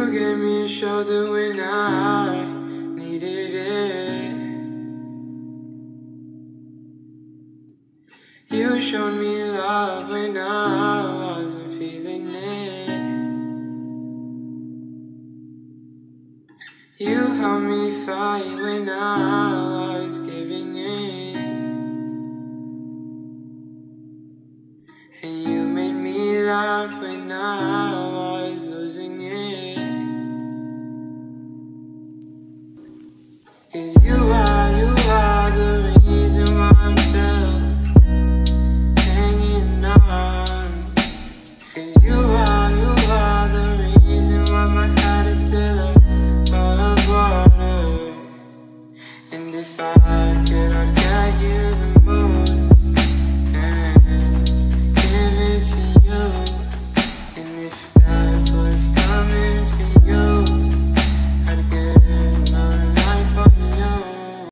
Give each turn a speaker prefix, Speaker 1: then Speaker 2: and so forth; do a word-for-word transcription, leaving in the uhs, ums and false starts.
Speaker 1: You gave me a shoulder when I needed it. You showed me love when I wasn't feeling it. You helped me fight when I was giving in. And you made me laugh when I was